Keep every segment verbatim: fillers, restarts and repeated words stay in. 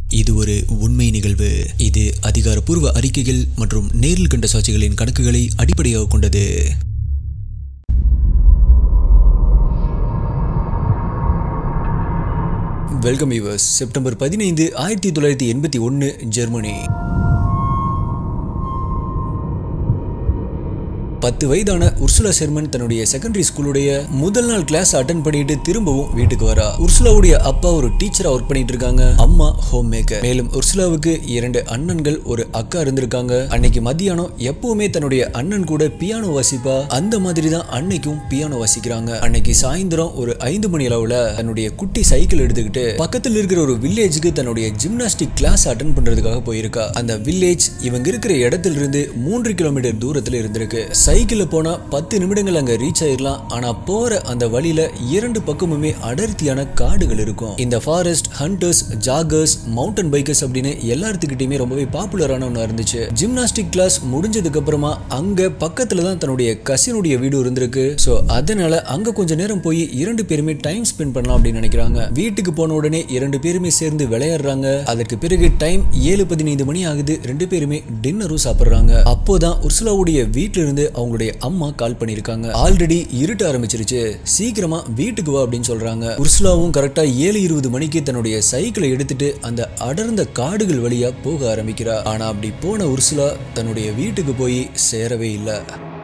இது ஒரு உண்மை நிகழ்வு. இது அதிகாரப்பூர்வ அறிக்கைகள் மற்றும் நேரில் கண்ட சாட்சிகளின் கணக்குகளை அடிப்படையாக கொண்டது. Welcome viewers. செப்டம்பர் பதினைந்து ஆயிரத்தி தொள்ளாயிரத்தி எண்பத்தி ஒன்னு ஜெர்மனி. பத்து வயதான உர்சுலா ஷெர்மன் தன்னுடைய செகண்டரி ஸ்கூலுடைய முதல் நாள் கிளாஸ் அட்டெண்ட் பண்ணிட்டு திரும்பவும் வீட்டுக்கு வரா. உர்சுலாவுடைய அப்பா ஒரு டீச்சரா ஒர்க் பண்ணிட்டு இருக்காங்க, அம்மா ஹோம் மேக்கர். மேலும் உர்சுலாவுக்கு இரண்டு அண்ணன்கள் ஒரு அக்கா இருந்திருக்காங்க. அன்னைக்கு மத்தியானம் எப்பவுமே தன்னுடைய அண்ணன் கூட பியானோ வாசிப்பா, அந்த மாதிரி தான் அன்னைக்கும் பியானோ வாசிக்கிறாங்க. அன்னைக்கு சாயந்தரம் ஒரு ஐந்து மணி அளவுல தன்னுடைய குட்டி சைக்கிள் எடுத்துக்கிட்டு பக்கத்தில் இருக்கிற ஒரு வில்லேஜுக்கு தன்னுடைய ஜிம்னாஸ்டிக் கிளாஸ் அட்டெண்ட் பண்றதுக்காக போயிருக்கா. அந்த வில்லேஜ் இவங்க இருக்கிற இடத்துல இருந்து மூன்று கிலோமீட்டர் தூரத்துல இருந்திருக்கு. சைக்கிள்ல போனா பத்து நிமிடங்கள் அங்க ரீச் ஆயிடலாம். ஆனா போற அந்த வழியில இரண்டு பக்கமுமே அடர்த்தியான காடுகள் இருக்கும். இந்த forest hunters, joggers, mountain bikers அப்படின்னு எல்லாத்துக்கிட்டையுமே ரொம்பவே பாப்புலரான ஒண்ணா இருந்துச்சு. ஜிம்னாஸ்டிக் கிளாஸ் முடிஞ்சதுக்கு அப்புறமா அங்க பக்கத்துல தான் தன்னுடைய கசினுடைய வீடு இருந்திருக்கு. சோ அதனால அங்க கொஞ்ச நேரம் போய் இரண்டு பேருமே டைம் ஸ்பெண்ட் பண்ணலாம் அப்படின்னு நினைக்கிறாங்க. வீட்டுக்கு போன உடனே இரண்டு பேருமே சேர்ந்து விளையாடுறாங்க. அதற்கு பிறகு டைம் ஏழு பதினைந்து மணி ஆகுது. ரெண்டு பேருமே டின்னரும் சாப்பிடுறாங்க. அப்போதான் உர்சுலாவுடைய வீட்டுல இருந்து அவங்களுடைய அம்மா கால் பண்ணிருக்காங்க. ஆல்ரெடி இருட்ட ஆரம்பிச்சிருச்சு, சீக்கிரமா வீட்டுக்கு வா அப்படின்னு சொல்றாங்க. உர்சுலாவும் கரெக்டா ஏழு இருபது மணிக்கு தன்னுடைய சைக்கிளை எடுத்துட்டு அந்த அடர்ந்த காடுகள் வழியா போக ஆரம்பிக்கிறா. ஆனா அப்படி போன உர்சுலா தன்னுடைய வீட்டுக்கு போய் சேரவே இல்லை.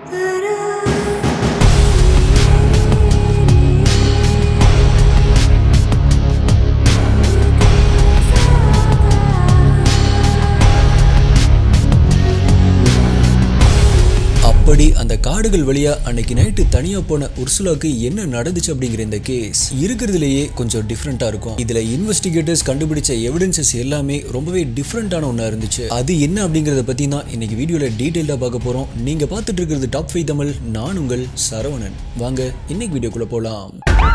அப்படி அந்த காடுகள் வழியா அன்னைக்கு நைட்டு தனியா போன உர்சுலாக்கு என்ன நடந்துச்சு அப்படிங்கிற இந்த கேஸ் இருக்கிறதுலயே கொஞ்சம் டிஃப்ரெண்டா இருக்கும். இதுல இன்வெஸ்டிகேட்டர்ஸ் கண்டுபிடிச்ச எவிடன்சஸ் எல்லாமே ரொம்பவே டிஃப்ரெண்டான ஒண்ணா இருந்துச்சு. அது என்ன அப்படிங்கறத பத்தி தான் இன்னைக்கு வீடியோல டீடைலா பார்க்க போறோம். நீங்க பார்த்துட்டு இருக்கிறது டாப் ஃபைவ் தமிழ். நான் உங்கள் சரவணன். வாங்க இன்னைக்கு வீடியோக்குள்ள போலாம்.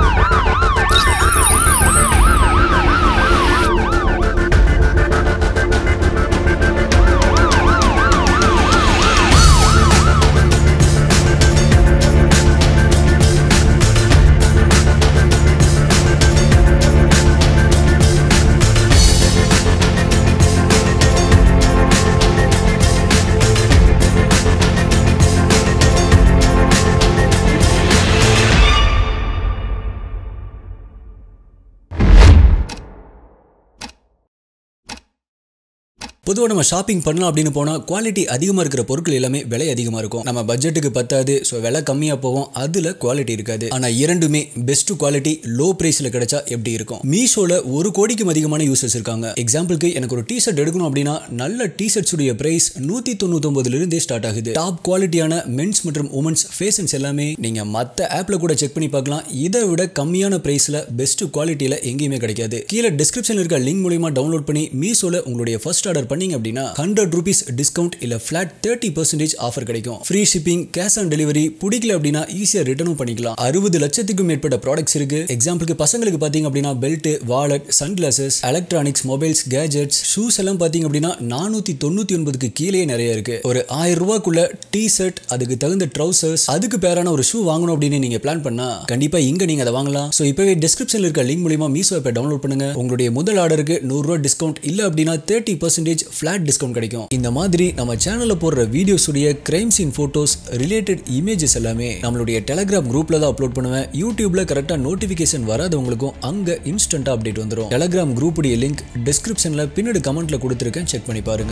பொதுவாக நம்ம ஷாப்பிங் பண்ணலாம் அப்படின்னு போனால் குவாலிட்டி அதிகமாக இருக்கிற பொருட்கள் எல்லாமே விலை அதிகமாக இருக்கும். நம்ம பட்ஜெட்டுக்கு பத்தாது, ஸோ விலை கம்மியாக போவோம், அதில் குவாலிட்டி இருக்காது. ஆனால் இரண்டுமே பெஸ்ட் குவாலிட்டி லோ ப்ரைஸில் கிடைச்சா எப்படி இருக்கும்? மீஷோவில் ஒரு கோடிக்கும் அதிகமான யூசர்ஸ் இருக்காங்க. எக்ஸாம்பிளுக்கு எனக்கு ஒரு டிஷர்ட் எடுக்கணும் அப்படின்னா நல்ல டிஷர்ட்ஸ் உடைய பிரைஸ் நூற்றி தொண்ணூத்தொம்பதுல இருந்தே ஸ்டார்ட் ஆகுது. டாப் குவாலிட்டியான மென்ஸ் மற்றும் உமன்ஸ் ஃபேஷன்ஸ் எல்லாமே நீங்கள் மற்ற ஆப்பில் கூட செக் பண்ணி பார்க்கலாம். இதை விட கம்மியான ப்ரைஸில் பெஸ்ட் குவாலிட்டியில் எங்கேயுமே கிடைக்காது. கீழே டிஸ்கிரிப்ஷனில் இருக்க லிங்க் மூலியமாக டவுன்லோட் பண்ணி மீஷோவில் உங்களுடைய ஃபர்ஸ்ட் ஆர்டர் பண்ணீங்க அப்படின்னா ஹண்ட்ரட் ருபீஸ் டிஸ்கவுண்ட் இல்ல ஃபிளாட் தேர்ட்டி பர்சன்டேஜ் ஆஃபர் கிடைக்கும். Free shipping, cash on delivery. பிடிக்கல அப்படின்னா ஈஸியா ரிட்டர்னும் பண்ணிக்கலாம். அறுபது லட்சத்துக்கும் மேற்பட்ட ப்ராடக்ட்ஸ் இருக்கு. எக்ஸாம்பிளுக்கு பசங்களுக்கு பாத்தீங்க அப்படின்னா belt, wallet, sunglasses, electronics, mobiles, gadgets, shoes எல்லாம் பாத்தீங்க அப்படின்னா நானூத்தி தொண்ணூத்தி ஒன்பதுக்கு கீழே நிறைய இருக்கு. ஒரு ஆயிரம் ரூபாய்க்குள்ள டி ஷர்ட், அதுக்கு தகுந்த ட்ரௌசர்ஸ், அதுக்கு பேரான ஒரு ஷூ வாங்கணும் அப்படின்னு நீங்க பிளான் பண்ணா கண்டிப்பா இங்க நீங்க அதை வாங்கலாம். சோ இப்பவே டிஸ்கிரிப்ஷன்ல இருக்க லிங்க் மூலமா மீஷோ ஆப்பை டவுன்லோட் பண்ணுங்க. உங்களுடைய முதல் ஆர்டருக்கு நூறு ரூபாய் டிஸ்கவுண்ட் இல்ல அப்படின்னா தேர்ட்டி பர்சன்டேஜ் ஃபிளாட் டிஸ்கவுண்ட் கிடைக்கும். இந்த மாதிரி நம்ம சேனல்ல போடுற வீடியோஸ் உடைய crime scene photos, related images எல்லாமே நம்மளுடைய டெலிகிராம் குரூப்ல தான் அப்லோட் பண்ணுவேன். யூடியூப்ல கரெக்டா நோட்டிபிகேஷன் வராதவங்களுக்கும் அங்க இன்ஸ்டன்டா அப்டேட் வந்துரும். டெலிகிராம் குரூப் உடைய லிங்க் டிஸ்கிரிப்ஷன்ல பின்னாடி கமெண்ட்ல கொடுத்திருக்கேன், செக் பண்ணி பாருங்க.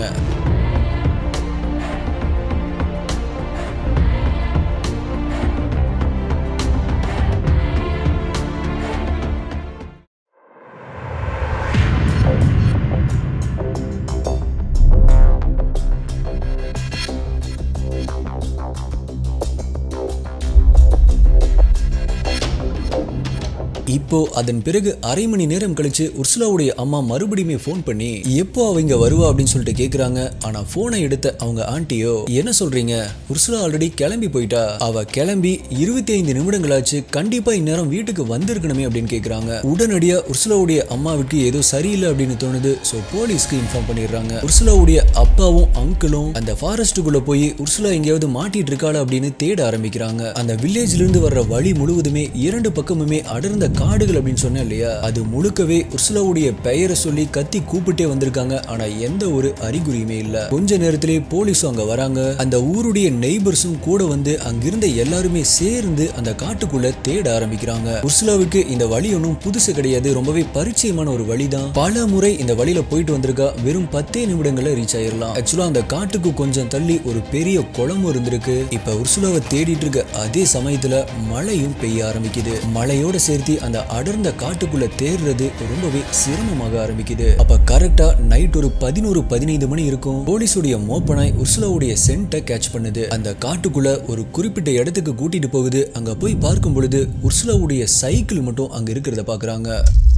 இப்போ அதன் பிறகு அரை மணி நேரம் கழிச்சு உர்சுலாவுடைய அம்மா மறுபடியும் ஃபோன் பண்ணி எப்போ அவங்க வருவா அப்படின்னு சொல்லிட்டு கேக்குறாங்க. ஆனா போனை எடுத்த அவங்க ஆண்டியோ என்ன சொல்றீங்க, உர்சுலா ஆல்ரெடி கிளம்பி போயிட்டா, அவ கிளம்பி இருபத்தி ஐந்து நிமிடங்கள் ஆச்சு, கண்டிப்பா இந்நேரம் வீட்டுக்கு வந்திருக்கணுமே அப்படின்னு கேக்குறாங்க. உடனடியா உர்சுலாவுடைய அம்மாவுக்கு ஏதோ சரியில்லை அப்படின்னு தோணுது. சோ போலீஸ்க்கு இன்ஃபார்ம் பண்ணிடுறாங்க. உர்சுலாவுடைய அப்பாவும் அங்கிளும் அந்த ஃபாரஸ்டுக்குள்ள போய் உர்சுலா எங்கேயாவது மாட்டிட்டு இருக்காளா அப்படின்னு தேட ஆரம்பிக்கிறாங்க. அந்த வில்லேஜ்ல இருந்து வர்ற வழி முழுவதுமே இரண்டு பக்கமுமே அடர்ந்த காடு காடுகள் அப்படின்னு சொன்னேன் இல்லையா, அது முழுக்கவே உர்சுலாவுடைய பெயரை சொல்லி கத்தி கூப்பிட்டே வந்திருக்காங்க. ஆனா எந்த ஒரு அறிகுறியுமே இல்ல. கொஞ்ச நேரத்திலே போலீஸும் அங்க வராங்க. அந்த ஊருடைய நெய்பர்ஸும் கூட வந்து அங்கிருந்த எல்லாருமே சேர்ந்து அந்த காட்டுக்குள்ள தேட ஆரம்பிக்கிறாங்க. உர்சுலாவுக்கு இந்த வழி ஒன்றும் புதுசு கிடையாது, ரொம்பவே பரிச்சயமான ஒரு வழிதான். பல முறை இந்த வழியில போயிட்டு வந்திருக்கா. வெறும் பத்தே நிமிடங்கள்ல ரீச் ஆயிடலாம். ஆக்சுவலா அந்த காட்டுக்கு கொஞ்சம் தள்ளி ஒரு பெரிய குளமும் இருந்திருக்கு. இப்ப உர்சுலாவை தேடிட்டு இருக்க அதே சமயத்துல மழையும் பெய்ய ஆரம்பிக்குது. மழையோட சேர்த்து அந்த அடர்ந்த காட்டுக்குள்ள தேடுறது ரொம்பவே சிரமமாக ஆரம்பிக்குது. அப்ப கரெக்டா நைட் ஒரு பதினோரு பதினைந்து மணி இருக்கும். போலீஸுடைய மோப்பனாய் உர்சுலாவுடைய சென்ட்டை கேட்ச் பண்ணுது. அந்த காட்டுக்குள்ள ஒரு குறிப்பிட்ட இடத்துக்கு கூட்டிட்டு போகுது. அங்க போய் பார்க்கும் பொழுது உர்சுலாவுடைய சைக்கிள் மட்டும் அங்க இருக்கிறத பாக்குறாங்க.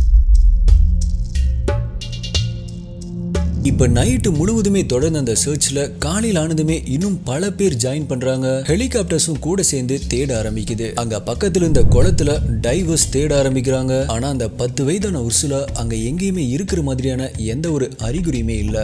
இப்ப நைட்டு முழுவதுமே தொடர்ந்து அந்த சர்ச்ல காலையில் ஆனதுமே இன்னும் பல பேர் ஜாயின் பண்றாங்க. ஹெலிகாப்டர்ஸும் கூட சேர்ந்து தேட ஆரம்பிக்குது. அங்க பக்கத்துல இருந்த குளத்துல டைவர்ஸ் தேட ஆரம்பிக்கிறாங்க. ஆனா அந்த பத்து வயதான உர்சுலா அங்க எங்கேயுமே இருக்கிற மாதிரியான எந்த ஒரு அறிகுறியுமே இல்ல.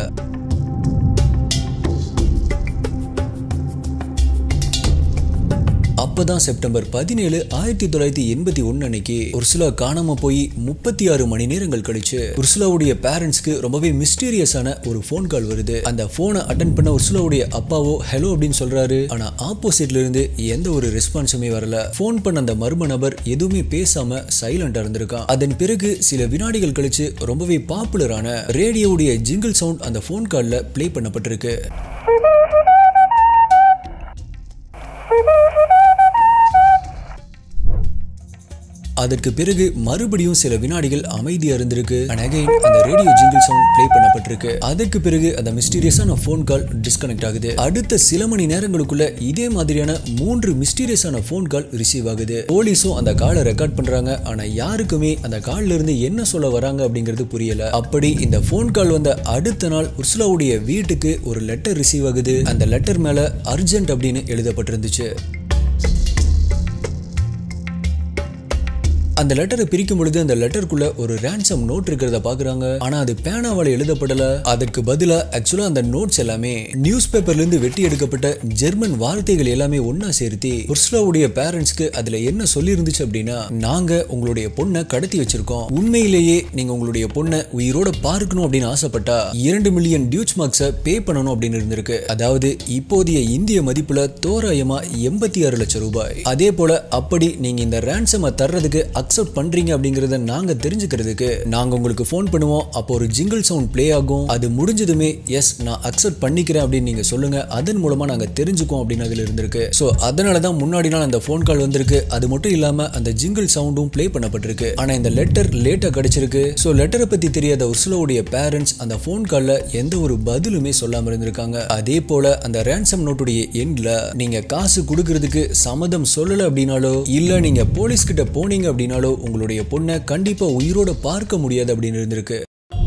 அப்பதான் செப்டம்பர் பதினேழு ஆயிரத்தி தொள்ளாயிரத்தி எண்பத்தி ஒன்னு அன்னைக்கு உர்சுலா காணாம போய் முப்பத்தி ஆறு மணி நேரங்கள் கழிச்சு உர்சுலாவுடைய பேரண்ட்ஸ்க்கு ரொம்பவே மிஸ்டீரியஸான ஒரு போன் கால் வருது. அந்த போனை அட்டன் பண்ண உர்சுலாவுடைய அப்பாவோ ஹலோ அப்படின்னு சொல்றாரு. ஆனா ஆப்போசிட்ல இருந்து எந்த ஒரு ரெஸ்பான்ஸுமே வரல. போன் பண்ண அந்த மர்ம நபர் எதுவுமே பேசாம சைலண்டா இருந்திருக்கான். அதன் பிறகு சில வினாடிகள் கழிச்சு ரொம்பவே பாப்புலரான ரேடியோவுடைய ஜிங்கிள் சவுண்ட் அந்த போன் கால்ல பிளே பண்ணப்பட்டிருக்கு. அதற்கு பிறகு மறுபடியும் சில வினாடிகள் அமைதியா இருந்திருக்கு. அந்த ரேடியோ ஜிங்கிள் சவுண்ட் பிளே பண்ணப்பட்டிருக்கு. அதற்கு பிறகு அந்த மிஸ்டீரியஸான போன் கால் டிஸ்கனெக்ட் ஆகுது. அடுத்த சில மணி நேரங்களுக்குள்ள இதே மாதிரியான மூன்று மிஸ்டீரியஸான போன் கால் ரிசீவ் ஆகுது. போலீஸும் அந்த காலை ரெக்கார்ட் பண்றாங்க. ஆனா யாருக்குமே அந்த கால்ல இருந்து என்ன சொல்ல வராங்க அப்படிங்கிறது புரியல. அப்படி இந்த போன் கால் வந்த அடுத்த நாள் உர்சுலாவுடைய வீட்டுக்கு ஒரு லெட்டர் ரிசீவ் ஆகுது. அந்த லெட்டர் மேல அர்ஜென்ட் அப்படின்னு எழுதப்பட்டிருந்துச்சு. அந்த லெட்டரை பிரிக்கும் பொழுது அந்த லெட்டருக்குள்ள ஒரு ரேன்சம் நோட் இருக்கிறத பாக்குறாங்க. ஆனா அது பேனாவால எழுதப்படல. அதற்கு பதிலா ஆக்சுவலா அந்த நோட்ஸ் எல்லாமே நியூஸ் பேப்பர்ல இருந்து வெட்டி எடுக்கப்பட்ட ஜெர்மன் வார்த்தைகள் எல்லாமே ஒன்னா சேர்த்து உர்சுலாவுடைய பேரண்ட்ஸ்க்கு அதுல என்ன சொல்லி இருந்துச்சு அப்படின்னா, நாங்க உங்களுடைய பொண்ணை கடத்தி வச்சிருக்கோம். உண்மையிலேயே நீங்க உங்களுடைய பொண்ணை உயிரோட பார்க்கணும் அப்படின்னு ஆசைப்பட்டா இரண்டு மில்லியன் டியூச் மார்க்ஸை பே பண்ணணும் அப்படின்னு இருந்திருக்கு. அதாவது இப்போதைய இந்திய மதிப்புல தோராயமா எண்பத்தி ஆறு லட்சம் ரூபாய். அதே போல அப்படி நீங்க இந்த ரேன்சமை தர்றதுக்கு அக்செப்ட் பண்றீங்க அப்படிங்கறத நாங்க தெரிஞ்சுக்கிறதுக்கு நாங்க உங்களுக்கு போன் பண்ணுவோம். அப்போ ஒரு ஜிங்கிள் சவுண்ட் பிளே ஆகும். அது முடிஞ்சதுமே எஸ் நான் அக்செப்ட் பண்ணிக்கிறேன் அப்படின்னு நீங்க சொல்லுங்க. அதன் மூலமா நாங்க தெரிஞ்சுக்கோம் அப்படின்னு அதுல இருந்திருக்கு. சோ அதனாலதான் முன்னாடி நாள் அந்த போன் கால் வந்திருக்கு. அது மட்டும் இல்லாம அந்த ஜிங்கிள் சவுண்டும் பிளே பண்ணப்பட்டிருக்கு. ஆனா இந்த லெட்டர் லேட்டா கிடைச்சிருக்கு. சோ லெட்டரை பத்தி தெரியாத உர்சுலாவுடைய பேரண்ட்ஸ் அந்த போன் கால்ல எந்த ஒரு பதிலுமே சொல்லாம இருந்திருக்காங்க. அதே போல அந்த ரேன்சம் நோட்டுடைய எண்ட்ல நீங்க காசு கொடுக்கறதுக்கு சம்மதம் சொல்லல அப்படின்னாலோ இல்ல நீங்க போலீஸ் கிட்ட போனீங்க அப்படின்னா உங்களுடைய பொண்ணை கண்டிப்பா உயிரோட பார்க்க முடியாது அப்படின்னு இருந்திருக்கு.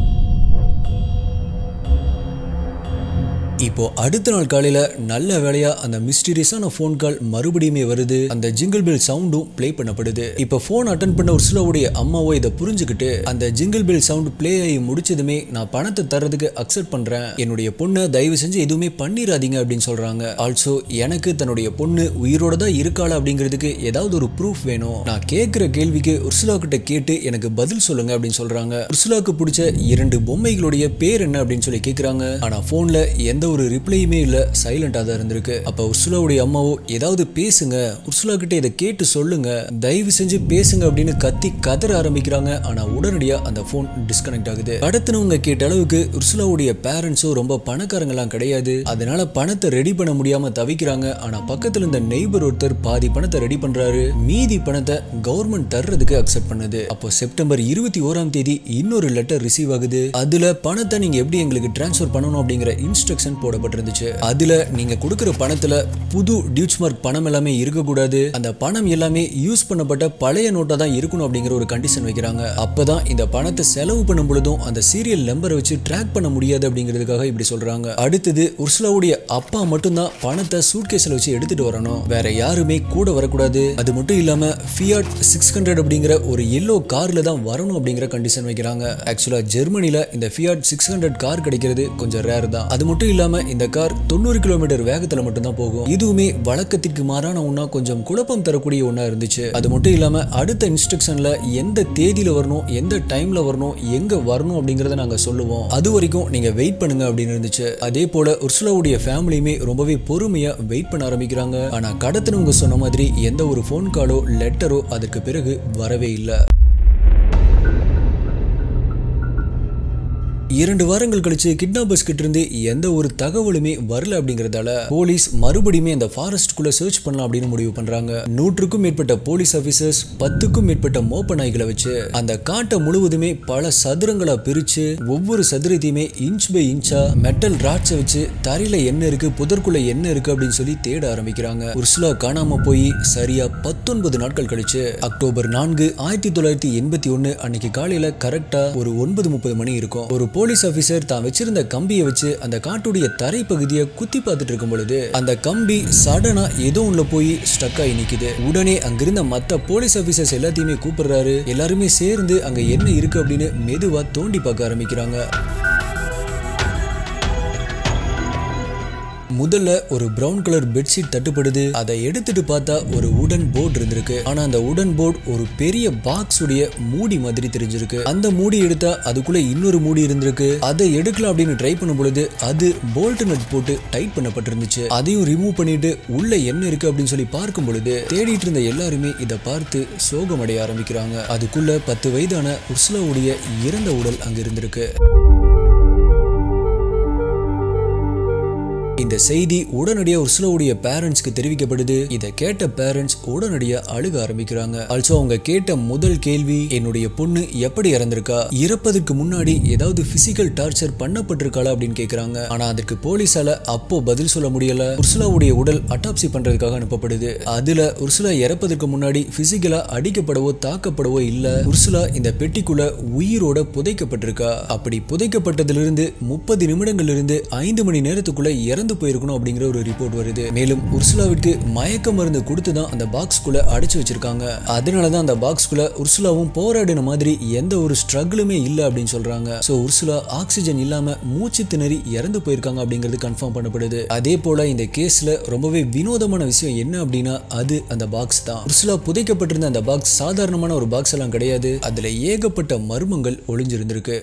இப்போ அடுத்த நாள் காலையில நல்ல வேளையா அந்த மிஸ்டீரியஸான போன் கால் மறுபடியுமே வருது. அந்த ஜிங்கிள் பெல் சவுண்டும் பிளே பண்ணப்படுது. இப்போ போன் அட்டன் பண்ண உர்சுலாவுடைய அம்மாவோ இதை புரிஞ்சுக்கிட்டு அந்த ஜிங்கிள் பெல் சவுண்ட் பிளே ஆகி முடிச்சதுமே நான் பணத்தை தரதுக்கு அக்செப்ட் பண்றேன். என்னுடைய பொண்ணை தயவு செஞ்சு எதுவுமே பண்ணிடாதீங்க அப்படின்னு சொல்றாங்க. ஆல்சோ எனக்கு தன்னுடைய பொண்ணு உயிரோட தான் இருக்காளா அப்படிங்கிறதுக்கு ஏதாவது ஒரு ப்ரூஃப் வேணும். நான் கேட்கிற கேள்விக்கு உர்சுலா கிட்ட கேட்டு எனக்கு பதில் சொல்லுங்க அப்படின்னு சொல்றாங்க. உர்சுலாக்கு பிடிச்ச இரண்டு பொம்மைகளுடைய பேர் என்ன அப்படின்னு சொல்லி கேட்கிறாங்க. ஆனா போன்ல எந்த ஒரு ரிப்ளையுமே இல்ல, சைலண்டா தான் இருந்திருக்கு. அப்ப உர்சுலாவுடைய அம்மாவோ ஏதாவது பேசுங்க, உர்சுலா கிட்ட இதை கேட்டு சொல்லுங்க, தயவு செஞ்சு பேசுங்க அப்படின்னு கத்தி கதற ஆரம்பிக்கிறாங்க. ஆனா உடனடியா அந்த போன் டிஸ்கனெக்ட் ஆகுது. கடத்தினவங்க கேட்ட அளவுக்கு உர்சுலாவுடைய பேரண்ட்ஸும் ரொம்ப பணக்காரங்களாம் கிடையாது. அதனால பணத்தை ரெடி பண்ண முடியாம தவிக்கிறாங்க. ஆனா பக்கத்துல இருந்த நெய்பர் ஒருத்தர் பாதி பணத்தை ரெடி பண்றாரு. மீதி பணத்தை கவர்மெண்ட் தர்றதுக்கு அக்செப்ட் பண்ணுது. அப்போ செப்டம்பர் இருபத்தி ஓராம் தேதி இன்னொரு லெட்டர் ரிசீவ் ஆகுது. அதுல பணத்தை நீங்க எப்படி எங்களுக்கு டிரான்ஸ்ஃபர் பண்ணணும் அப்படிங்கிற இன்ஸ்ட்ரக்ஷன் போடப்பட்டிருந்துச்சு. அதுல நீங்க கொடுக்கிற பணத்துல புது டியூச் மார்க் பணம் எல்லாமே இருக்க கூடாது. அந்த பணம் எல்லாமே யூஸ் பண்ணப்பட்ட பழைய நோட்டா தான் இருக்கணும் அப்படிங்கிற ஒரு கண்டிஷன் வைக்கிறாங்க. அப்பதான் இந்த பணத்தை செலவு பண்ணும் பொழுதும் அந்த சீரியல் நம்பரை வச்சு ட்ராக் பண்ண முடியாது அப்படிங்கிறதுக்காக இப்படி சொல்றாங்க. அடுத்தது உர்சுலாவுடைய அப்பா மட்டும்தான் பணத்தை சூட்கேஸ்ல வச்சு எடுத்துட்டு வரணும். வேற யாருமே கூட வரக்கூடாது. அது மட்டும் இல்லாம ஃபியாட் சிக்ஸ் ஹண்ட்ரட் அப்படிங்கிற ஒரு எல்லோ கார்ல தான் வரணும் அப்படிங்கிற கண்டிஷன் வைக்கிறாங்க. ஆக்சுவலா ஜெர்மனில இந்த ஃபியாட் சிக்ஸ் ஹண்ட்ரட் கார் கிடைக்கிறது கொஞ்சம் ரேர் தான். அது மட்டும் இல்லாம இல்லாம இந்த கார் தொண்ணூறு கிலோமீட்டர் வேகத்துல மட்டும்தான் போகும். இதுவுமே வழக்கத்திற்கு மாறான ஒன்னா கொஞ்சம் குழப்பம் தரக்கூடிய ஒன்னா இருந்துச்சு. அது மட்டும் இல்லாம அடுத்த இன்ஸ்ட்ரக்ஷன்ல எந்த தேதியில வரணும், எந்த டைம்ல வரணும், எங்க வரணும் அப்படிங்கறத நாங்க சொல்லுவோம், அது வரைக்கும் நீங்க வெயிட் பண்ணுங்க அப்படின்னு இருந்துச்சு. அதே போல உர்சுலாவுடைய ஃபேமிலியுமே ரொம்பவே பொறுமையா வெயிட் பண்ண ஆரம்பிக்கிறாங்க. ஆனா கடத்தினவங்க சொன்ன மாதிரி எந்த ஒரு போன் காலோ லெட்டரோ அதற்கு பிறகு வரவே இல்லை. இரண்டு வாரங்கள் கழிச்சு கிட்னாப்பர்ஸ் கிட்ட இருந்து எந்த ஒரு தகவலுமே வரல அப்படிங்கறதால போலீஸ் மறுபடியும் அந்த ஃபாரஸ்ட்குள்ள சர்ச் பண்ணலாம் அப்படின்னு முடிவு பண்றாங்க. நூற்றுக்கும் மேற்பட்ட போலீஸ் ஆபீசர்ஸ், பத்துக்கும் மேற்பட்ட மோப்ப நாய்களை வச்சு அந்த காட்டை முழுவதுமே பல சதுரங்களா பிரிச்சு ஒவ்வொரு சதுரத்தையுமே இன்ச் பை இன்ச்சா மெட்டல் ராட்சை வச்சு தரையில என்ன இருக்கு, புதற்குள்ள என்ன இருக்கு அப்படின்னு சொல்லி தேட ஆரம்பிக்கிறாங்க. உர்சுலா காணாம போய் சரியா பத்தொன்பது நாட்கள் கழிச்சு அக்டோபர் நான்கு ஆயிரத்தி தொள்ளாயிரத்தி எண்பத்தி ஒன்னு அன்னைக்கு காலையில கரெக்டா ஒரு ஒன்பது முப்பது மணி இருக்கும். ஒரு போலீஸ் ஆபீசர் தான் வச்சிருந்த கம்பியை வச்சு அந்த காட்டுடைய தரை பகுதியை குத்தி பார்த்துட்டு இருக்கும் பொழுது அந்த கம்பி சடனா ஏதோ ஒண்ணுல போய் ஸ்டக் ஆகி நிக்குது. உடனே அங்கிருந்த மத்த போலீஸ் ஆபீசர்ஸ் எல்லாத்தையுமே கூப்பிடுறாரு. எல்லாருமே சேர்ந்து அங்க என்ன இருக்கு அப்படின்னு மெதுவா தோண்டி பார்க்க ஆரம்பிக்கிறாங்க. முதல்ல ஒரு பிரவுன் கலர் பெட்ஷீட் தட்டுப்படுது. அதை எடுத்துட்டு பார்த்தா ஒரு உடன் போர்டு இருந்திருக்கு. ஆனா அந்த உடன் போர்டு ஒரு பெரிய பாக்ஸ் உடைய மூடி மாதிரி தெரிஞ்சிருக்கு. அந்த மூடி எடுத்தா அதுக்குள்ள இன்னொரு மூடி இருந்திருக்கு. அதை எடுக்கலாம் அப்படின்னு ட்ரை பண்ணும் பொழுது அது போல்ட் நட் போட்டு டைட் பண்ணப்பட்டிருந்துச்சு. அதையும் ரிமூவ் பண்ணிட்டு உள்ள என்ன இருக்கு அப்படின்னு சொல்லி பார்க்கும் பொழுது தேடிட்டு இருந்த எல்லாருமே இதை பார்த்து சோகமடைய ஆரம்பிக்கிறாங்க. அதுக்குள்ள பத்து வயதான உர்சுலாவுடைய இறந்த உடல் அங்க இருந்திருக்கு. இந்த செய்தி உடனடியா உர்சுலாவுடைய பேரண்ட்ஸ்க்கு தெரிவிக்கப்படுது. இதை கேட்ட பேரண்ட்ஸ் உடனடியா அழுக ஆரம்பிக்கிறாங்க. ஆல்சோ அவங்க கேட்ட முதல் கேள்வி, என்னுடைய பொண்ணு எப்படி இறந்திருக்கா, இறப்பதற்கு முன்னாடி ஏதாவது பிசிக்கல் டார்ச்சர் பண்ணப்பட்டிருக்காளா அப்படின்னு கேக்குறாங்க. ஆனா அதற்கு போலீஸால அப்போ பதில் சொல்ல முடியல. உர்சுலாவுடைய உடல் அட்டாப்சி பண்றதுக்காக அனுப்பப்படுது. அதுல உர்சுலா இறப்பதற்கு முன்னாடி பிசிக்கலா அடிக்கப்படவோ தாக்கப்படவோ இல்ல. உர்சுலா இந்த பெட்டிக்குள்ள உயிரோட புதைக்கப்பட்டிருக்கா. அப்படி புதைக்கப்பட்டதிலிருந்து முப்பது நிமிடங்கள்ல இருந்து ஐந்து மணி நேரத்துக்குள்ள இறந்து போயிருக்கணும் அப்படிங்கிற ஒரு ரிப்போர்ட் வருது. மேலும் உர்சுலாவிற்கு மயக்க மருந்து கொடுத்து தான் அந்த பாக்ஸ்குள்ள அடைச்சு வச்சிருக்காங்க. அதனாலதான் அந்த பாக்ஸ்குள்ள உர்சுலாவும் போராடின மாதிரி எந்த ஒரு ஸ்ட்ரகிளுமே இல்ல அப்படின்னு சொல்றாங்க. சோ உர்சுலா ஆக்சிஜன் இல்லாம மூச்சு திணறி இறந்து போயிருக்காங்க அப்படிங்கிறது கன்ஃபார்ம் பண்ணப்படுது. அதே போல இந்த கேஸ்ல ரொம்பவே வினோதமான விஷயம் என்ன அப்படின்னா அது அந்த பாக்ஸ் தான். உர்சுலா புதைக்கப்பட்டிருந்த அந்த பாக்ஸ் சாதாரணமான ஒரு பாக்ஸ் எல்லாம் கிடையாது. அதுல ஏகப்பட்ட மர்மங்கள் ஒளிஞ்சிருந்திருக்கு.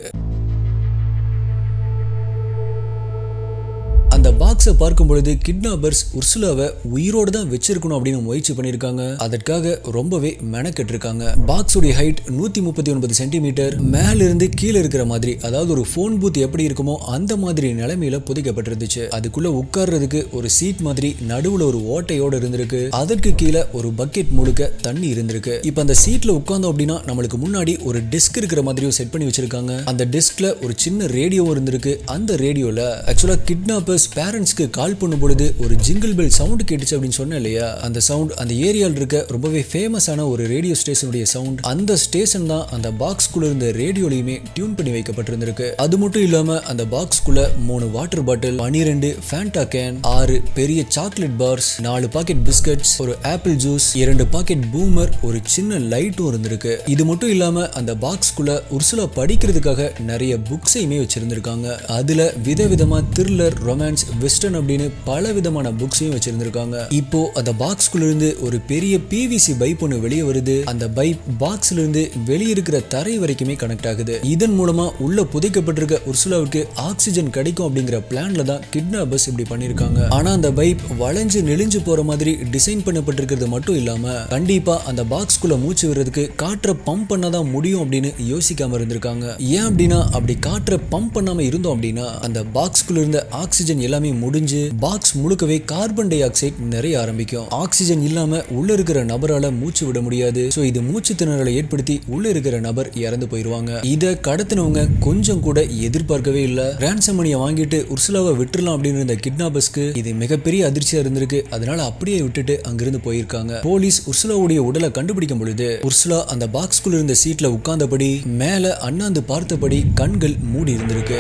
அந்த பாக்ஸை பார்க்கும் பொழுது கிட்னாப்பர்ஸ் உர்சுலாவை உயிரோடு தான் வச்சிருக்கணும் அப்படின்னு முயற்சி பண்ணிருக்காங்க. அதற்காக ரொம்பவே மெனக்கெட்டு இருக்காங்க. பாக்ஸுடைய ஹைட் நூத்தி முப்பத்தி ஒன்பது சென்டிமீட்டர், மேல இருந்து கீழே இருக்கிற மாதிரி, அதாவது ஒரு போன் பூத் எப்படி இருக்குமோ அந்த மாதிரி நிலைமையில புதைக்கப்பட்டிருந்துச்சு. அதுக்குள்ள உட்கார்றதுக்கு ஒரு சீட் மாதிரி நடுவுல ஒரு ஓட்டையோட இருந்திருக்கு. அதற்கு கீழே ஒரு பக்கெட் முழுக்க தண்ணி இருந்திருக்கு. இப்ப அந்த சீட்ல உட்கார்ந்தோம் அப்படின்னா நம்மளுக்கு முன்னாடி ஒரு டெஸ்க் இருக்கிற மாதிரியும் செட் பண்ணி வச்சிருக்காங்க. அந்த டெஸ்க்ல ஒரு சின்ன ரேடியோ இருந்திருக்கு. அந்த ரேடியோல ஆக்சுவலா கிட்னாப்பர்ஸ் பேரண்ட்ஸ்க்கு கால் பண்ணும் பொழுது ஒரு ஜிங்கிள் பெல் சவுண்ட் கேட்டுச்சு அப்படின்னு சொன்னேன் இல்லையா, அந்த சவுண்ட் அந்த ஏரியால இருக்க ரொம்பவே ஃபேமஸான ஒரு ரேடியோ ஸ்டேஷனுடைய சவுண்ட். அந்த ஸ்டேஷன் தான் அந்த பாக்ஸ்குள்ள இருந்த ரேடியோலையுமே டியூன் பண்ணி வைக்கப்பட்டிருந்திருக்கு. அது மட்டும் இல்லாம அந்த பாக்ஸ்குள்ள மூணு வாட்டர் பாட்டில், பனிரெண்டு ஃபேண்டா கேன், ஆறு பெரிய சாக்லேட் பார்ஸ், நாலு பாக்கெட் பிஸ்கட்ஸ், ஒரு ஆப்பிள் ஜூஸ், இரண்டு பாக்கெட் பூமர், ஒரு சின்ன லைட்டும் இருந்திருக்கு. இது மட்டும் இல்லாம அந்த பாக்ஸ்குள்ள உர்சுலா படிக்கிறதுக்காக நிறைய புக்ஸையுமே வச்சிருந்திருக்காங்க. அதுல விதவிதமா த்ரில்லர், ரொமான்ஸ், வெஸ்டர்ன் அப்படின்னு பல விதமான புக்ஸையும் வச்சிருந்திருக்காங்க. இப்போ அந்த பாக்ஸ்குள்ள இருந்து ஒரு பெரிய பிவிசி பைப் ஒன்று வெளியே வருது. அந்த பைப் பாக்ஸ்ல இருந்து வெளியே இருக்கிற தரை வரைக்குமே கனெக்ட் ஆகுது. இதன் மூலமா உள்ள புதைக்கப்பட்டிருக்க உர்சுலாவுக்கு ஆக்சிஜன் கிடைக்கும் அப்படிங்கிற பிளான்ல தான் கிட்னாப்பர்ஸ் இப்படி பண்ணிருக்காங்க. ஆனா அந்த பைப் வளைஞ்சு நெளிஞ்சு போற மாதிரி டிசைன் பண்ணப்பட்டிருக்கிறது மட்டும் இல்லாம கண்டிப்பா அந்த பாக்ஸ்குள்ள மூச்சு விடுறதுக்கு காற்றை பம்ப் பண்ணாதான் முடியும் அப்படின்னு யோசிக்காம இருந்திருக்காங்க. ஏன் அப்படின்னா அப்படி காற்றை பம்ப் பண்ணாம இருந்தோம் அப்படின்னா அந்த பாக்ஸ்குள்ள இருந்த ஆக்சிஜன் எல்லாமே முடிஞ்சு பாக்ஸ் முழுக்கவே கார்பன் டை ஆக்சைடு நிறைய ஆரம்பிக்கும். ஆக்சிஜன் இல்லாம உள்ள இருக்கிற நபரால மூச்சு விட முடியாது. சோ இது மூச்சு திணறலை ஏற்படுத்தி உள்ள இருக்கிற நபர் இறந்து போயிருவாங்க. இத கடத்தினவங்க கொஞ்சம் கூட எதிர்பார்க்கவே இல்ல. ரான்சம் மணியை வாங்கிட்டு உர்சுலாவை விட்டுறலாம் அப்படின்னு இருந்த கிட்னாப்பர்ஸ்க்கு இது மிகப்பெரிய அதிர்ச்சியா இருந்திருக்கு. அதனால அப்படியே விட்டுட்டு அங்கிருந்து போயிருக்காங்க. போலீஸ் உர்சுலாவுடைய உடலை கண்டுபிடிக்கும் பொழுது உர்சுலா அந்த பாக்ஸ்குள்ள இருந்த சீட்ல உட்கார்ந்தபடி மேல அண்ணாந்து பார்த்தபடி கண்கள் மூடி இருந்திருக்கு.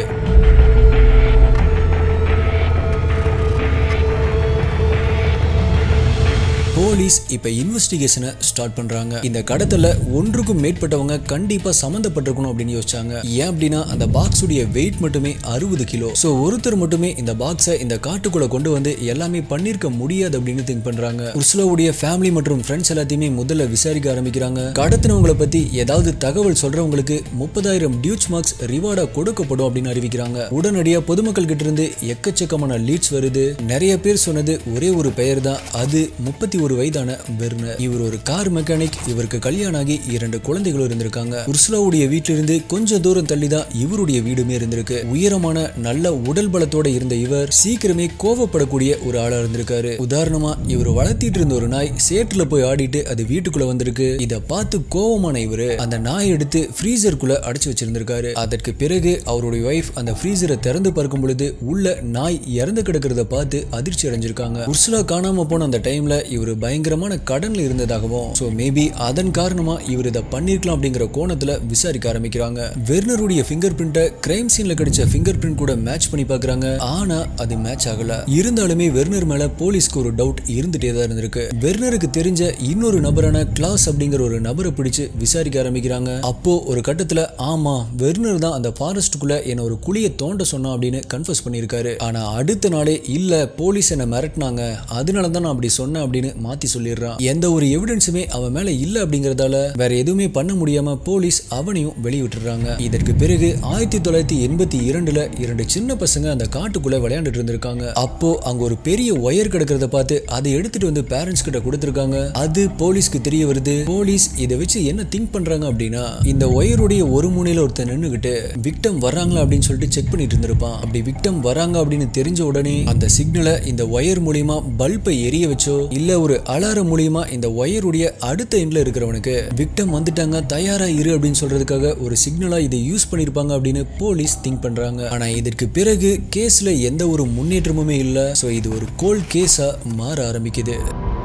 போலீஸ் இப்ப இன்வெஸ்டிகேஷனை ஸ்டார்ட் பண்றாங்க. இந்த கடத்தல ஒன்றுக்கும் மேற்பட்டவங்க கண்டிப்பா சம்பந்தப்பட்டிருக்கணும் அப்படின்னு யோசிச்சாங்க. ஏன் அப்படின்னா அந்த பாக்ஸ் உடைய வெயிட் மட்டுமே அறுபது கிலோ. சோ ஒருத்தர் மட்டுமே இந்த பாக்ஸை இந்த காட்டுக்குள்ள கொண்டு வந்து எல்லாமே பண்ணிருக்க முடியாது அப்படின்னு திங்க் பண்றாங்க. உர்சுலாவுடைய ஃபேமிலி மற்றும் ஃப்ரெண்ட்ஸ் எல்லாத்தையுமே முதல்ல விசாரிக்க ஆரம்பிக்கிறாங்க. கடத்தினவங்களை பத்தி ஏதாவது தகவல் சொல்றவங்களுக்கு முப்பதாயிரம் டியூச் மார்க்ஸ் ரிவார்டா கொடுக்கப்படும் அப்படின்னு அறிவிக்கிறாங்க. உடனடியா பொதுமக்கள் கிட்ட இருந்து எக்கச்சக்கமான லீட்ஸ் வருது. நிறைய பேர் சொன்னது ஒரே ஒரு பெயர் தான், அது முப்பத்தி ஒரு வயதான வெர்னர். இவர் ஒரு கார் மெக்கானிக். இவருக்கு கல்யாணம் ஆகி இரண்டு குழந்தைகளும் இருந்திருக்காங்க. உர்சுலாவுடைய வீட்டில இருந்து கொஞ்சம் தூரம் தள்ளி தான் இவருடைய வீடுமே இருந்திருக்கு. உயரமான நல்ல உடல் பலத்தோட இருந்த இவர் சீக்கிரமே கோவப்படக்கூடிய ஒரு ஆளா இருந்திருக்காரு. உதாரணமா இவர் வளர்த்திட்டு இருந்த ஒரு நாய் சேற்றுல போய் ஆடிட்டு அது வீட்டுக்குள்ள வந்திருக்கு. இத பார்த்து கோவமான இவரு அந்த நாய் எடுத்து ஃப்ரீசருக்குள்ள அடைச்சு வச்சிருந்திருக்காரு. அதற்கு பிறகு அவருடைய வைஃப் அந்த ஃப்ரீசரை திறந்து பார்க்கும் பொழுது உள்ள நாய் இறந்து கிடக்கிறத பார்த்து அதிர்ச்சி அடைஞ்சிருக்காங்க. உர்சுலா காணாம போன அந்த டைம்ல இவர் பயங்கரமான கடன்ல இருந்ததாகவும் சோ மேபி அதன் காரணமா இவர் இதை பண்ணிருக்கலாம் அப்படிங்கிற கோணத்துல விசாரிக்க ஆரம்பிக்கிறாங்க. வெர்னருடைய ஃபிங்கர் பிரிண்ட கிரைம் சீன்ல கிடைச்ச ஃபிங்கர் பிரிண்ட் கூட மேட்ச் பண்ணி பாக்குறாங்க. ஆனா அது மேட்ச் ஆகல. இருந்தாலுமே வெர்னர் மேல போலீஸ்க்கு ஒரு டவுட் இருந்துட்டே தான் இருந்திருக்கு. வெர்னருக்கு தெரிஞ்ச இன்னொரு நபரான கிளாஸ் அப்படிங்கிற ஒரு நபரை பிடிச்சு விசாரிக்க ஆரம்பிக்கிறாங்க. அப்போ ஒரு கட்டத்துல ஆமா வெர்னர் தான் அந்த ஃபாரஸ்டுக்குள்ள என்ன ஒரு குழியை தோண்ட சொன்னா அப்படின்னு கன்ஃபஸ் பண்ணிருக்காரு. ஆனா அடுத்த நாளே இல்ல போலீஸ் என்ன மிரட்டினாங்க அதனால தான் நான் அப்படி சொன்னேன் அப்படின்னு மாத்தி சொல்லிடுறான். எந்த ஒரு எவிடன்ஸுமே அவன் மேல இல்ல அப்படிங்கறதால வேற எதுவுமே பண்ண முடியாம போலீஸ் அவனையும் வெளியிட்டுறாங்க. இதற்கு பிறகு ஆயிரத்தி தொள்ளாயிரத்தி எண்பத்தி இரண்டுல இரண்டு சின்ன பசங்க அந்த காட்டுக்குள்ள விளையாண்டுட்டு இருந்திருக்காங்க. அப்போ அங்க ஒரு பெரிய ஒயர் கிடக்கிறத பார்த்து அதை எடுத்துட்டு வந்து பேரண்ட்ஸ் கிட்ட கொடுத்திருக்காங்க. அது போலீஸ்க்கு தெரிய வருது. போலீஸ் இதை வச்சு என்ன திங்க் பண்றாங்க அப்படின்னா இந்த ஒயருடைய ஒரு முனையில ஒருத்தர் நின்னுகிட்டு விக்டம் வர்றாங்களா அப்படின்னு சொல்லிட்டு செக் பண்ணிட்டு இருந்திருப்பான். அப்படி விக்டம் வராங்க அப்படின்னு தெரிஞ்ச உடனே அந்த சிக்னலை இந்த ஒயர் மூலியமா பல்பை எரிய வச்சோ இல்ல ஒரு அலாரம் மூலியமா இந்த ஒயருடைய அடுத்த எண்ட்ல இருக்கிறவனுக்கு விக்டம் வந்துட்டாங்க தயாரா இரு அப்படின்னு சொல்றதுக்காக ஒரு சிக்னலா இதை யூஸ் பண்ணிருப்பாங்க அப்படின்னு போலீஸ் திங்க் பண்றாங்க. ஆனா இதற்கு பிறகு கேஸ்ல எந்த ஒரு முன்னேற்றமுமே இல்ல. சோ இது ஒரு கோல்ட் கேஸா மாற ஆரம்பிக்குது.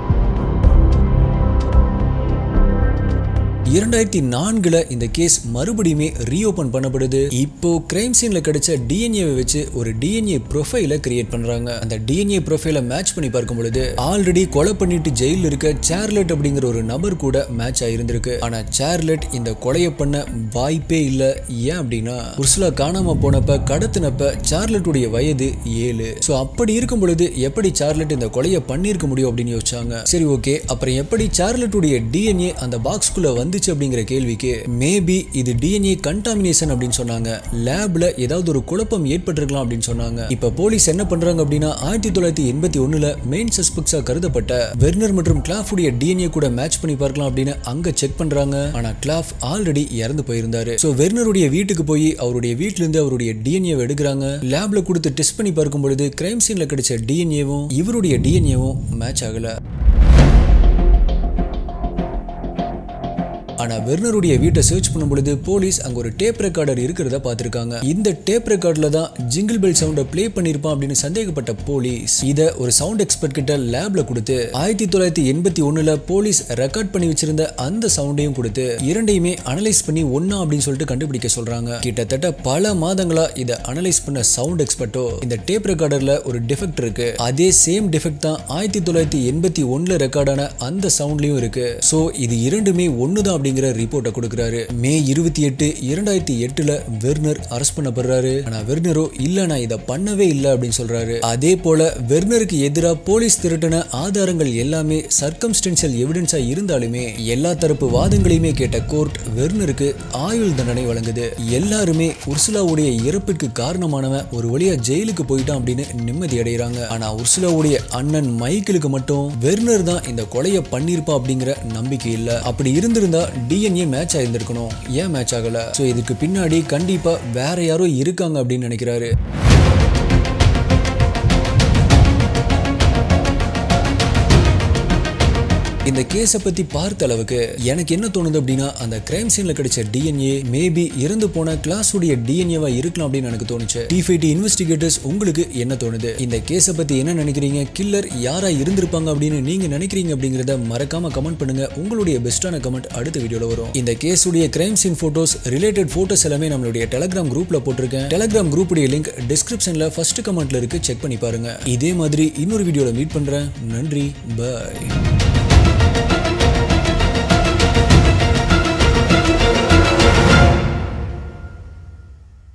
இரண்டாயிரத்தி நான்குல இந்த கேஸ் மறுபடியுமே ரீஓபன் பண்ணப்படுது. இப்போ கிரைம் சீன்ல கிடைச்ச டிஎன்ஏ வச்சு ஒரு டிஎன்ஏ ப்ரொஃபைல கிரியேட் பண்றாங்க. அந்த டிஎன்ஏ ப்ரொஃபைல மேட்ச் பண்ணி பார்க்கும் பொழுது ஆல்ரெடி கொலை பண்ணிட்டு ஜெயில இருக்க சார்லட் அப்படிங்கிற ஒரு நபர் கூட மேட்ச் ஆயிருந்திருக்கு. ஆனா சார்லட் இந்த கொலையை பண்ண வாய்ப்பே இல்ல. ஏன் அப்படின்னா உர்சுலா காணாம போனப்ப கடத்தினப்ப சார்லட்டுடைய வயது ஏழு. சோ அப்படி இருக்கும் பொழுது எப்படி சார்லட் இந்த கொலையை பண்ணிருக்க முடியும் அப்படின்னு யோசிச்சாங்க. சரி ஓகே, அப்புறம் எப்படி சார்லட்டுடைய டிஎன்ஏ அந்த பாக்ஸ்குள்ள வந்து அப்படிங்கிற கேள்விக்கு மேபி இது டிஎன்ஏ கண்டாமினேஷன் அப்படின்னு சொன்னாங்க. லேப்ல ஏதாவது ஒரு குழப்பம் ஏற்பட்டிருக்கலாம் அப்படின்னு சொன்னாங்க. இப்ப போலீஸ் என்ன பண்றாங்க அப்படின்னா ஆயிரத்தி தொள்ளாயிரத்தி எண்பத்தி ஒண்ணுல மெயின் சஸ்பெக்ட்ஸா கருதப்பட்ட வெர்னர் மற்றும் கிளாஃப் உடைய டிஎன்ஏ கூட மேட்ச் பண்ணி பார்க்கலாம் அப்படின்னு அங்க செக் பண்றாங்க. ஆனா கிளாஃப் ஆல்ரெடி இறந்து போயிருந்தாரு. சோ வெர்னருடைய வீட்டுக்கு போய் அவருடைய வீட்ல இருந்து அவருடைய டிஎன்ஏ எடுக்கிறாங்க. லேப்ல கொடுத்து டெஸ்ட் பண்ணி பார்க்கும் பொழுது கிரைம் சீன்ல கிடைச்ச டிஎன்ஏவும் இவருடைய டிஎன்ஏவும் மேட்ச் ஆகல. ஆனா வெர்னருடைய வீட்டை சர்ச் பண்ணும் பொழுது போலீஸ் அங்க ஒரு டேப் ரெக்கார்டர் இருக்கிறத பார்த்திருக்காங்க. இந்த டேப் ரெக்கார்ட்ல தான் ஜிங்கிள் பெல் சவுண்ட ப்ளே பண்ணிருப்பான் அப்படின்னு சந்தேகப்பட்ட போலீஸ் இத ஒரு சவுண்ட் எக்ஸ்பர்ட் கிட்ட லேப்ல கொடுத்து ஆயிரத்தி தொள்ளாயிரத்தி எண்பத்தி ஒண்ணுல போலீஸ் ரெக்கார்ட் பண்ணி வச்சிருந்த அந்த சவுண்டையும் கொடுத்து இரண்டையுமே அனலைஸ் பண்ணி ஒன்னா அப்படின்னு சொல்லிட்டு கண்டுபிடிக்க சொல்றாங்க. கிட்டத்தட்ட பல மாதங்களா இத அனலைஸ் பண்ண சவுண்ட் எக்ஸ்பர்ட்டோ இந்த டேப் ரெக்கார்டர்ல ஒரு டிஃபெக்ட் இருக்கு, அதே சேம் டிஃபெக்ட் தான் ஆயிரத்தி தொள்ளாயிரத்தி எண்பத்தி ஒண்ணுல ரெக்கார்டான அந்த சவுண்ட்லயும் இருக்கு. சோ இது இரண்டுமே ஒண்ணுதான் ரிப்போர்ட்டை கொடுக்கிறாரு. மே இருபத்தி எட்டு இரண்டாயிரத்தி எட்டுல வெர்னர் அரெஸ்ட் பண்ணப்படுறாரு. ஆனா வெர்னரோ இல்ல நான் இத பண்ணவே இல்ல அப்படின்னு சொல்றாரு. அதே போல வெர்னருக்கு எதிராக போலீஸ் திரட்டின ஆதாரங்கள் எல்லாமே சர்க்கம்ஸ்டன்ஷியல் எவிடன்ஸா இருந்தாலுமே எல்லா தரப்பு வாதங்களையுமே கேட்ட கோர்ட் வெர்னருக்கு ஆயுள் தண்டனை வழங்குது. எல்லாருமே உர்சுலாவுடைய இறப்பிற்கு காரணமானவன் ஒரு வழியா ஜெயிலுக்கு போயிட்டான் அப்படின்னு நிம்மதி அடைகிறாங்க. ஆனா உர்சுலாவுடைய அண்ணன் மைக்கேலுக்கு மட்டும் வெர்னர் தான் இந்த கொலையை பண்ணிருப்பா அப்படிங்கிற நம்பிக்கை இல்ல. அப்படி இருந்திருந்தா டிஎன்ஏ மேட்ச் ஆயிருந்திருக்கணும். ஏன் மேட்ச் ஆகல? சோ இதுக்கு பின்னாடி கண்டிப்பா வேற யாரோ இருக்காங்க அப்படின்னு நினைக்கிறாரு. இந்த கேஸை பத்தி பார்த்த அளவுக்கு எனக்கு என்ன தோணுது அப்படின்னா அந்த கிரைம் சீன்ல கிடைச்ச டிஎன்ஏ மேபி இறந்து போன கிளாஸ் உடைய டிஎன்ஏவா இருக்கலாம் அப்படின்னு எனக்கு தோணுச்சு. டி ஃபைவ் டி இன்வெஸ்டிகேட்டர்ஸ் உங்களுக்கு என்ன தோணுது? இந்த கேஸை பத்தி என்ன நினைக்கிறீங்க? கில்லர் யாரா இருந்திருப்பாங்க அப்படின்னு நீங்க நினைக்கிறீங்க அப்படிங்கறத மறக்காம கமெண்ட் பண்ணுங்க. உங்களுடைய பெஸ்டான கமெண்ட் அடுத்த வீடியோல வரும். இந்த கேஸ் உடைய crime scene photos related photos எல்லாமே நம்மளுடைய டெலிகிராம் குரூப்ல போட்டிருக்கேன். டெலிகிராம் குரூப் உடைய லிங்க் டிஸ்கிரிப்ஷன்ல ஃபர்ஸ்ட் கமெண்ட்ல இருக்கு, செக் பண்ணி பாருங்க. இதே மாதிரி இன்னொரு வீடியோல மீட் பண்றேன். நன்றி, பாய். you.